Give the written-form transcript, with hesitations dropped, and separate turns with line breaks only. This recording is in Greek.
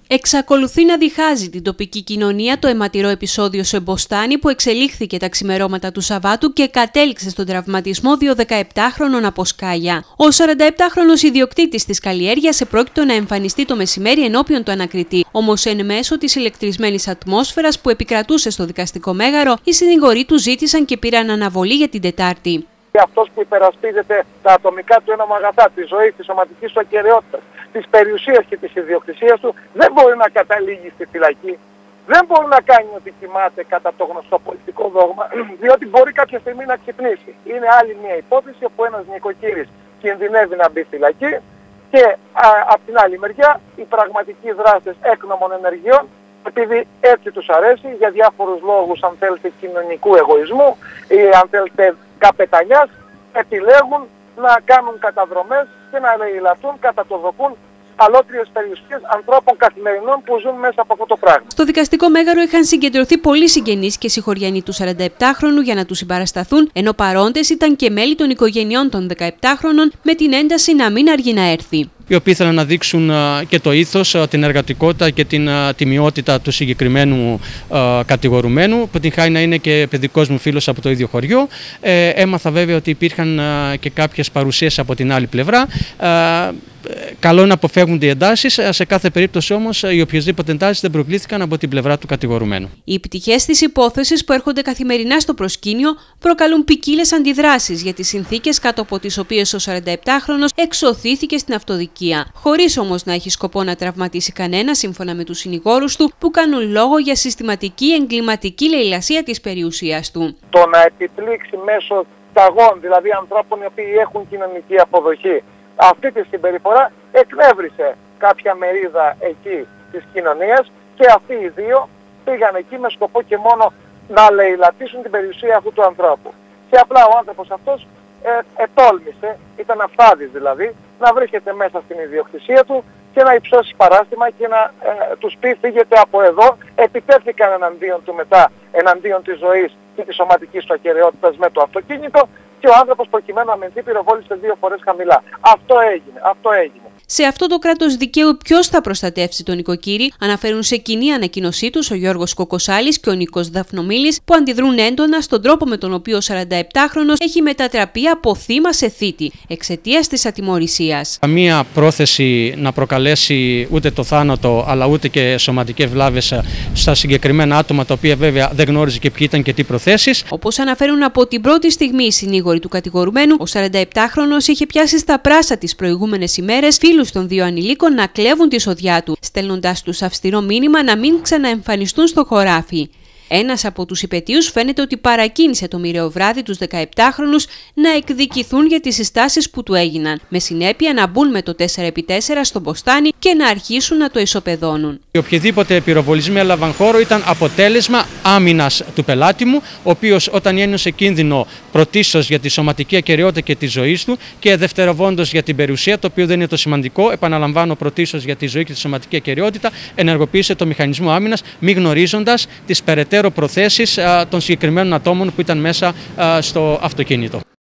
Εξακολουθεί να διχάζει την τοπική κοινωνία το αιματηρό επεισόδιο στο Εμποστάνι που εξελίχθηκε τα ξημερώματα του Σαββάτου και κατέληξε στον τραυματισμό 2 17χρονων από σκάλια. Ο 47χρονος ιδιοκτήτης της καλλιέργειας επρόκειτο να εμφανιστεί το μεσημέρι ενώπιον του ανακριτή. Όμως, εν μέσω της ηλεκτρισμένης ατμόσφαιρας που επικρατούσε στο δικαστικό μέγαρο, οι συνηγοροί του ζήτησαν και πήραν αναβολή για την Τετάρτη.
Αυτός που υπερασπίζεται τα ατομικά του ένωμα αγαθά, τη ζωή, τη σωματική του ακεραιότητα, της περιουσίας και της ιδιοκτησίας του, δεν μπορεί να καταλήγει στη φυλακή. Δεν μπορεί να κάνει ότι κοιμάται κατά το γνωστό πολιτικό δόγμα, διότι μπορεί κάποια στιγμή να ξυπνήσει. Είναι άλλη μια υπόθεση όπου ένας νοικοκύρης κινδυνεύει να μπει φυλακή και από την άλλη μεριά οι πραγματικοί δράστες έκνομων ενεργειών, επειδή έτσι τους αρέσει για διάφορους λόγους, αν θέλετε, κοινωνικού εγωισμού ή αν θέλετε καπεταλιάς, επιλέγουν να κάνουν καταδρομές και να λαιλατούν, κατατοδοκούν αλότριες περιουσίες ανθρώπων καθημερινών που ζουν μέσα από αυτό το πράγμα.
Στο δικαστικό μέγαρο είχαν συγκεντρωθεί πολλοί συγγενείς και συγχωριανοί του 47χρονου για να του συμπαρασταθούν, ενώ παρόντες ήταν και μέλη των οικογενειών των 17χρονων με την ένταση να μην αργεί να έρθει.
Οι οποίοι ήθελαν να δείξουν και το ήθος, την εργατικότητα και την τιμιότητα του συγκεκριμένου κατηγορουμένου, που την χάρη να είναι και παιδικός μου φίλος από το ίδιο χωριό. Έμαθα βέβαια ότι υπήρχαν και κάποιες παρουσίες από την άλλη πλευρά. Καλό είναι να αποφεύγονται οι εντάσεις, σε κάθε περίπτωση όμως οι οποιασδήποτε εντάσεις δεν προκλήθηκαν από την πλευρά του κατηγορουμένου.
Οι πτυχές της υπόθεσης που έρχονται καθημερινά στο προσκήνιο προκαλούν ποικίλες αντιδράσεις για τις συνθήκες κάτω από τις οποίες ο 47χρονος εξωθήθηκε στην αυτοδικία, χωρίς όμως να έχει σκοπό να τραυματίσει κανένα, σύμφωνα με τους συνηγόρους του, που κάνουν λόγο για συστηματική εγκληματική λαιλασία της περιουσίας του.
Το να επιπλήξει μέσω ταγών, δηλαδή ανθρώπων οι οποίοι έχουν κοινωνική αποδοχή, αυτή τη συμπεριφορά εκνεύρισε κάποια μερίδα εκεί της κοινωνίας και αυτοί οι δύο πήγαν εκεί με σκοπό και μόνο να λαιλατίσουν την περιουσία αυτού του ανθρώπου. Και απλά ο άνθρωπος αυτός ετόλμησε, ήταν αυθάδης δηλαδή, να βρίσκεται μέσα στην ιδιοκτησία του και να υψώσει παράστημα και να τους πει φύγετε από εδώ. Επιτέθηκαν εναντίον του μετά, εναντίον της ζωής και της σωματικής του ακεραιότητας με το αυτοκίνητο και ο άνθρωπος προκειμένου να αμυνθεί πυροβόλησε 2 φορές χαμηλά. Αυτό έγινε.
Σε αυτό το κράτος δικαίου ποιος θα προστατεύσει τον νοικοκύρη, αναφέρουν σε κοινή ανακοίνωσή τους ο Γιώργος Κοκοσάλης και ο Νίκος Δαφνομίλης, που αντιδρούν έντονα στον τρόπο με τον οποίο ο 47χρονος έχει μετατραπεί από θύμα σε θήτη εξαιτίας της ατιμωρησίας.
Καμία πρόθεση να προκαλέσει ούτε το θάνατο αλλά ούτε και σωματικές βλάβες στα συγκεκριμένα άτομα, τα οποία βέβαια δεν γνώριζε και ποιοι ήταν και τι προθέσεις.
Όπως αναφέρουν από την πρώτη στιγμή οι συνήγοροι του κατηγορουμένου, ο 47χρονος είχε πιάσει στα πράσα τις προηγούμενες ημέρες φίλους των 2 ανηλίκων να κλέβουν τη σοδιά του, στέλνοντας τους αυστηρό μήνυμα να μην ξαναεμφανιστούν στο χωράφι. Ένας από τους υπαιτίους φαίνεται ότι παρακίνησε το μοιραίο βράδυ τους 17χρονους να εκδικηθούν για τις συστάσεις που του έγιναν, με συνέπεια να μπουν με το 4x4 στο Εμποστάνι και να αρχίσουν να το ισοπεδώνουν.
Οποιοδήποτε πυροβολισμοί έλαβαν χώρο ήταν αποτέλεσμα άμυνας του πελάτη μου, ο οποίος όταν ένιωσε κίνδυνο πρωτίστως για τη σωματική ακεραιότητα και τη ζωή του και δευτεροβόντως για την περιουσία, το οποίο δεν είναι το σημαντικό, επαναλαμβάνω, πρωτίστως για τη ζωή και τη σωματική ακεραιότητα, ενεργοποίησε το μηχανισμό άμυνας, μη γνωρίζοντας τις περαιτέρω προθέσεις των συγκεκριμένων ατόμων που ήταν μέσα στο αυτοκίνητο.